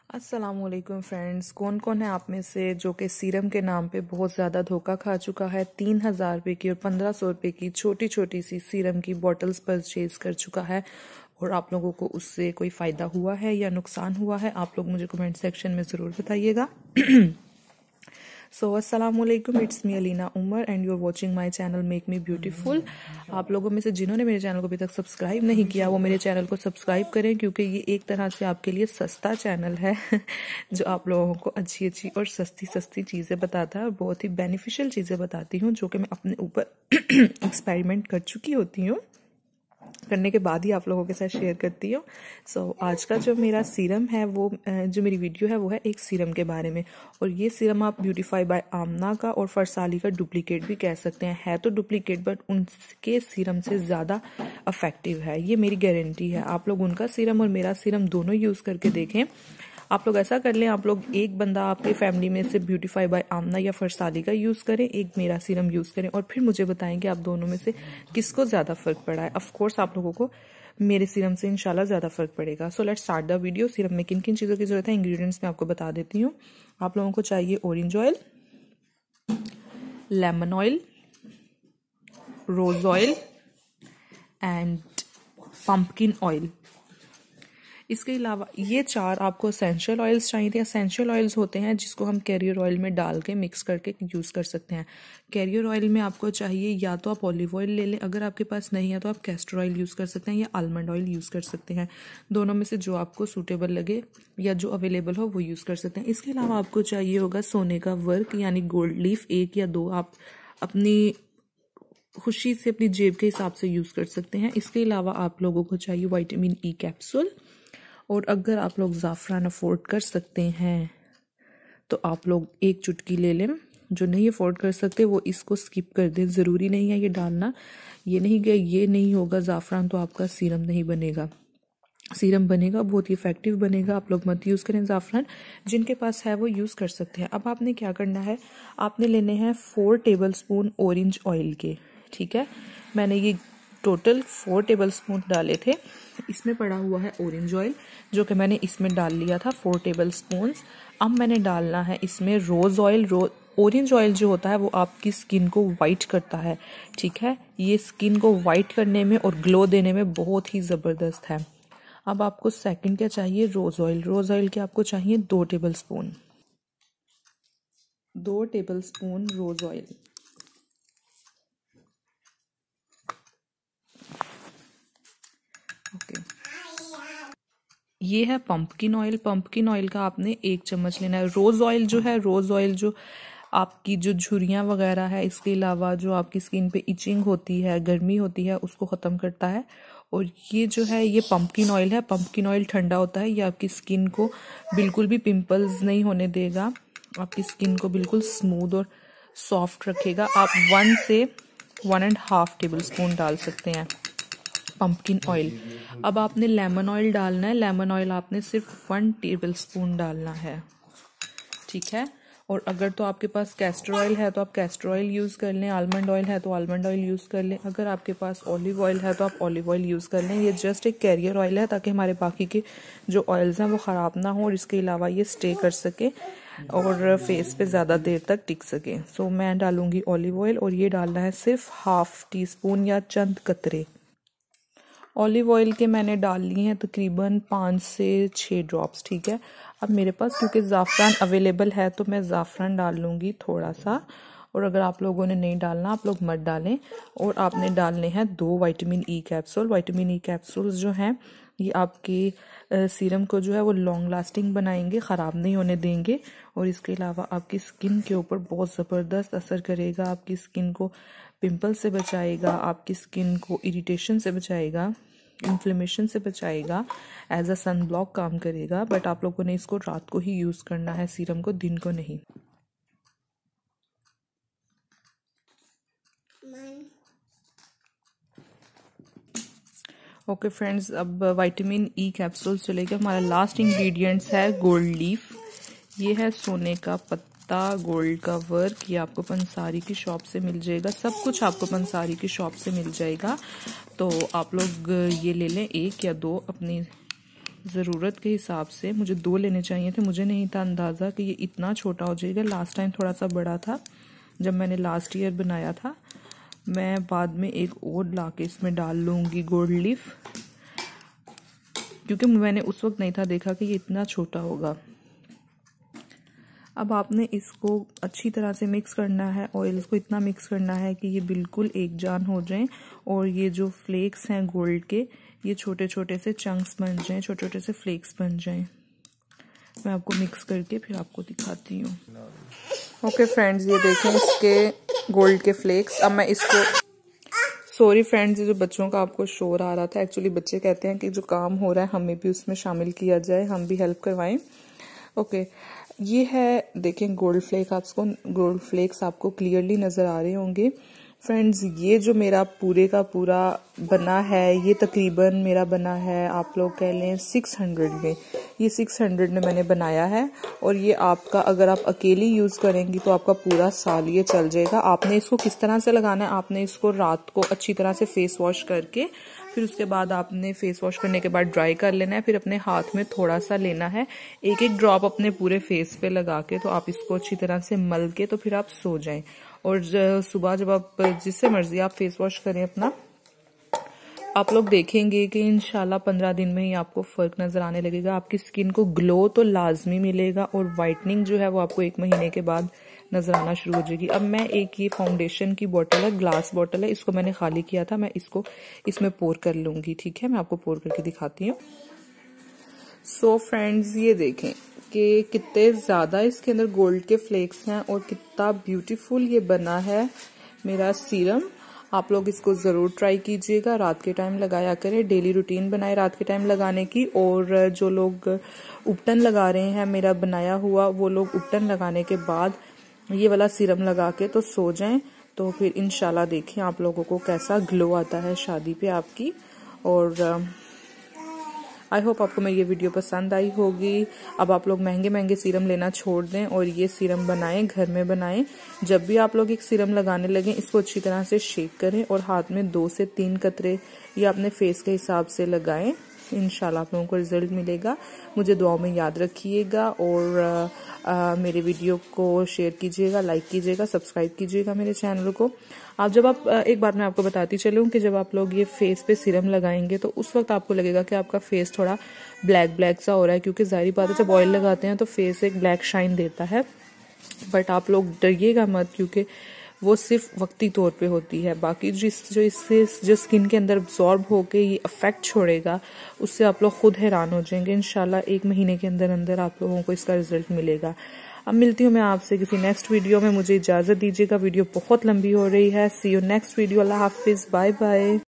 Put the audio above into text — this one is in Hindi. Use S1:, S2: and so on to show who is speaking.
S1: अस्सलामुअलैकुम फ्रेंड्स। कौन कौन है आप में से जो कि सीरम के नाम पे बहुत ज़्यादा धोखा खा चुका है। 3,000 रुपये की और 1,500 रुपये की छोटी छोटी सी सीरम की बॉटल्स परचेज कर चुका है और आप लोगों को उससे कोई फ़ायदा हुआ है या नुकसान हुआ है, आप लोग मुझे कमेंट सेक्शन में ज़रूर बताइएगा। सो अस्सलामुअलैकुम, it's me Alina Umar and you are watching my channel make me beautiful. आप लोगों में से जिन्होंने मेरे चैनल को अभी तक सब्सक्राइब नहीं किया वो मेरे चैनल को सब्सक्राइब करें, क्योंकि ये एक तरह से आपके लिए सस्ता चैनल है जो आप लोगों को अच्छी अच्छी और सस्ती सस्ती चीज़ें बताता है और बहुत ही बेनिफिशियल चीज़ें बताती हूँ जो कि मैं अपने ऊपर एक्सपेरिमेंट कर चुकी होती हूँ, करने के बाद ही आप लोगों के साथ शेयर करती हूँ। सो आज का जो मेरा सीरम है वो जो मेरी वीडियो है वो है एक सीरम के बारे में। और ये सीरम आप ब्यूटीफाई बाय आमना का और फरसाली का डुप्लीकेट भी कह सकते हैं। है तो डुप्लीकेट बट उनके सीरम से ज़्यादा इफेक्टिव है, ये मेरी गारंटी है। आप लोग उनका सीरम और मेरा सीरम दोनों यूज़ करके देखें। आप लोग ऐसा कर लें, आप लोग एक बंदा आपके फैमिली में से ब्यूटीफाई बाय आमना या फरसाली का यूज़ करें, एक मेरा सीरम यूज़ करें और फिर मुझे बताएं कि आप दोनों में से किसको ज़्यादा फर्क पड़ा है। ऑफ कोर्स आप लोगों को मेरे सीरम से इंशाल्लाह ज़्यादा फर्क पड़ेगा। So let's start the video. Serum में किन किन चीज़ों की ज़रूरत है, इंग्रेडिएंट्स मैं आपको बता देती हूँ। आप लोगों को चाहिए orange oil, lemon oil, rose oil and pumpkin oil. इसके अलावा ये चार आपको एसेंशियल ऑयल्स चाहिए थे। एसेंशियल ऑयल्स होते हैं जिसको हम कैरियर ऑयल में डाल के मिक्स करके यूज़ कर सकते हैं। कैरियर ऑयल में आपको चाहिए या तो आप ऑलिव ऑयल ले लें, अगर आपके पास नहीं है तो आप कैस्टर ऑयल यूज़ कर सकते हैं या आलमंड ऑयल यूज़ कर सकते हैं। दोनों में से जो आपको सूटेबल लगे या जो अवेलेबल हो वो यूज़ कर सकते हैं। इसके अलावा आपको चाहिए होगा सोने का वर्क यानी गोल्ड लीफ, 1 या 2 आप अपनी खुशी से अपनी जेब के हिसाब से यूज़ कर सकते हैं। इसके अलावा आप लोगों को चाहिए विटामिन ई कैप्सूल, और अगर आप लोग ज़ाफ़रान अफोर्ड कर सकते हैं तो आप लोग 1 चुटकी ले लें। जो नहीं अफोर्ड कर सकते वो इसको स्किप कर दें, ज़रूरी नहीं है ये डालना। ये नहीं कि ये नहीं होगा ज़ाफ़रान तो आपका सीरम नहीं बनेगा। सीरम बनेगा, बहुत ही इफेक्टिव बनेगा। आप लोग मत यूज़ करें ज़ाफ़रान, जिनके पास है वो यूज़ कर सकते हैं। अब आपने क्या करना है, आपने लेने हैं 4 टेबल स्पून ऑरेंज ऑयल के। ठीक है, मैंने ये टोटल 4 टेबल स्पून डाले थे। इसमें पड़ा हुआ है ऑरेंज ऑयल जो कि मैंने इसमें डाल लिया था 4 टेबल स्पून। अब मैंने डालना है इसमें रोज ऑयल। ऑरेंज ऑयल जो होता है वो आपकी स्किन को वाइट करता है। ठीक है, ये स्किन को वाइट करने में और ग्लो देने में बहुत ही ज़बरदस्त है। अब आपको सेकंड क्या चाहिए, रोज ऑयल। रोज ऑयल के आपको चाहिए 2 tablespoon. 2 tablespoon rose oil. Okay, ये है पंपकिन ऑयल। पंपकिन ऑयल का आपने 1 चम्मच लेना है। रोज ऑयल जो है, रोज ऑयल जो आपकी जो झुर्रियाँ वगैरह है, इसके अलावा जो आपकी स्किन पे इचिंग होती है, गर्मी होती है, उसको ख़त्म करता है। और ये जो है ये पंपकिन ऑयल है। पंपकिन ऑयल ठंडा होता है, ये आपकी स्किन को बिल्कुल भी पिंपल्स नहीं होने देगा, आपकी स्किन को बिल्कुल स्मूथ और सॉफ्ट रखेगा। आप 1 से 1.5 टेबल स्पून डाल सकते हैं पंपकिन ऑयल। अब आपने लेमन ऑयल डालना है। लेमन ऑयल आपने सिर्फ 1 टेबल स्पून डालना है। ठीक है, और अगर तो आपके पास कैस्टर ऑयल है तो आप कैस्टर ऑयल यूज़ कर लें, आलमंड ऑयल है तो आलमंड ऑयल यूज़ कर लें, अगर आपके पास ऑलिव ऑयल है तो आप ऑलिव ऑयल यूज़ कर लें। ये जस्ट एक कैरियर ऑयल है ताकि हमारे बाकी के जो ऑयल्स हैं वो ख़राब ना हो और इसके अलावा ये स्टे कर सके और फेस पे ज़्यादा देर तक टिक सके। सो मैं डालूंगी ऑलिव ऑयल और ये डालना है सिर्फ 1/2 टीस्पून या चंद कतरे। ऑलिव ऑयल के मैंने डाल लिए हैं तकरीबन 5 से 6 ड्रॉप्स। ठीक है, अब मेरे पास क्योंकि ज़ाफ़रान अवेलेबल है तो मैं ज़ाफ़रान डाल लूँगी थोड़ा सा, और अगर आप लोगों ने नहीं डालना आप लोग मत डालें। और आपने डालने हैं 2 vitamin E capsule. Vitamin E capsules जो हैं ये आपकी सीरम को जो है वो लॉन्ग लास्टिंग बनाएंगे, ख़राब नहीं होने देंगे। और इसके अलावा आपकी स्किन के ऊपर बहुत ज़बरदस्त असर करेगा, आपकी स्किन को पिंपल से बचाएगा, आपकी स्किन को इरिटेशन से बचाएगा, इन्फ्लेमेशन से बचाएगा, एज अ सन ब्लॉक काम करेगा। बट आप लोगों ने इसको रात को ही यूज़ करना है सीरम को, दिन को नहीं। ओके फ्रेंड्स, अब विटामिन ई कैप्सूल्स चलेगा। हमारा लास्ट इंग्रेडिएंट्स है गोल्ड लीफ। ये है सोने का पत्ता, गोल्ड का वर्क। ये आपको पंसारी की शॉप से मिल जाएगा, सब कुछ आपको पंसारी की शॉप से मिल जाएगा। तो आप लोग ये ले लें 1 या 2 अपनी ज़रूरत के हिसाब से। मुझे 2 लेने चाहिए थे, मुझे नहीं था अंदाज़ा कि ये इतना छोटा हो जाएगा। लास्ट टाइम थोड़ा सा बड़ा था जब मैंने लास्ट ईयर बनाया था। मैं बाद में एक और लाके इसमें डाल लूँगी गोल्ड लीफ, क्योंकि मैंने उस वक्त नहीं था देखा कि ये इतना छोटा होगा। अब आपने इसको अच्छी तरह से मिक्स करना है, ऑयल्स को इतना मिक्स करना है कि ये बिल्कुल एक जान हो जाएं और ये जो फ्लेक्स हैं गोल्ड के, ये छोटे छोटे से चंक्स बन जाएं, छोटे छोटे से फ्लेक्स बन जाएं। मैं आपको मिक्स करके फिर आपको दिखाती हूँ। ओके फ्रेंड्स, ये देखें इसके गोल्ड के फ्लेक्स। अब मैं इसको, सॉरी फ्रेंड्स, ये जो बच्चों का आपको शोर आ रहा था, एक्चुअली बच्चे कहते हैं कि जो काम हो रहा है हमें भी उसमें शामिल किया जाए, हम भी हेल्प करवाएं। ओके, ये है देखें गोल्ड फ्लेक्स आपको क्लियरली नजर आ रहे होंगे फ्रेंड्स। ये जो मेरा पूरे का पूरा बना है, ये तकरीबन मेरा बना है, आप लोग कह लें 600 में। ये 600 में मैंने बनाया है और ये आपका अगर आप अकेली यूज करेंगी तो आपका पूरा साल ये चल जाएगा। आपने इसको किस तरह से लगाना है, आपने इसको रात को अच्छी तरह से फेस वॉश करके, फिर उसके बाद आपने फेस वॉश करने के बाद ड्राई कर लेना है। फिर अपने हाथ में थोड़ा सा लेना है, एक एक ड्रॉप अपने पूरे फेस पे लगा के, तो आप इसको अच्छी तरह से मल के तो फिर आप सो जाएं। और सुबह जब आप जिससे मर्जी आप फेस वॉश करें अपना, आप लोग देखेंगे कि इंशाल्लाह 15 दिन में ही आपको फर्क नजर आने लगेगा। आपकी स्किन को ग्लो तो लाजमी मिलेगा और वाइटनिंग जो है वो आपको 1 महीने के बाद नजर आना शुरू हो जाएगी। अब मैं एक ये फाउंडेशन की बोतल है, ग्लास बोतल है, इसको मैंने खाली किया था, मैं इसको इसमें पोर कर लूंगी। ठीक है, मैं आपको पोर करके दिखाती हूँ। सो फ्रेंड्स, ये देखें कि कितने ज्यादा इसके अंदर गोल्ड के फ्लेक्स हैं और कितना ब्यूटीफुल ये बना है मेरा सीरम। आप लोग इसको जरूर ट्राई कीजिएगा, रात के टाइम लगाया करें, डेली रूटीन बनाए रात के टाइम लगाने की। और जो लोग उपटन लगा रहे हैं मेरा बनाया हुआ, वो लोग उपटन लगाने के बाद ये वाला सीरम लगा के तो सो जाएं, तो फिर इंशाल्लाह देखें आप लोगों को कैसा ग्लो आता है शादी पे आपकी। और आई होप आपको मेरी ये वीडियो पसंद आई होगी। अब आप लोग महंगे महंगे सीरम लेना छोड़ दें और ये सीरम बनाएं, घर में बनाएं। जब भी आप लोग एक सीरम लगाने लगें, इसको अच्छी तरह से शेक करें और हाथ में 2 से 3 कतरे या अपने फेस के हिसाब से लगाएं। इंशाल्लाह आप लोगों को रिजल्ट मिलेगा। मुझे दुआओं में याद रखिएगा और मेरे वीडियो को शेयर कीजिएगा, लाइक कीजिएगा, सब्सक्राइब कीजिएगा मेरे चैनल को। आप जब आप एक बात मैं आपको बताती चलूं कि जब आप लोग ये फेस पे सीरम लगाएंगे तो उस वक्त आपको लगेगा कि आपका फेस थोड़ा ब्लैक ब्लैक सा हो रहा है, क्योंकि जाहिर बात है जब ऑयल लगाते हैं तो फेस एक ब्लैक शाइन देता है। बट आप लोग डरिएगा मत, क्योंकि वो सिर्फ वक्ती तौर पे होती है। बाकी जो स्किन के अंदर अब्सॉर्ब होके ये इफेक्ट छोड़ेगा, उससे आप लोग खुद हैरान हो जाएंगे। इंशाल्लाह 1 महीने के अंदर अंदर आप लोगों को इसका रिजल्ट मिलेगा। अब मिलती हूँ मैं आपसे किसी नेक्स्ट वीडियो में, मुझे इजाजत दीजिएगा, वीडियो बहुत लंबी हो रही है। सी यू नेक्स्ट वीडियो, अल्लाह हाफिज, बाय बाय।